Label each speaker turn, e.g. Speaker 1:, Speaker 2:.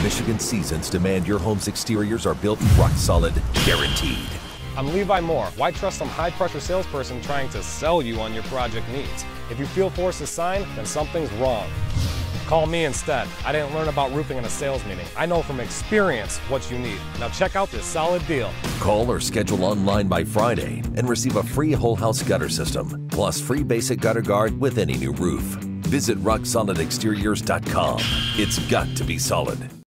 Speaker 1: Michigan seasons demand your home's exteriors are built rock solid, guaranteed.
Speaker 2: I'm Levi Moore. Why trust some high-pressure salesperson trying to sell you on your project needs? If you feel forced to sign, then something's wrong. Call me instead. I didn't learn about roofing in a sales meeting. I know from experience what you need. Now check out this solid deal.
Speaker 1: Call or schedule online by Friday and receive a free whole house gutter system, plus free basic gutter guard with any new roof. Visit RockSolidExteriors.com. It's got to be solid.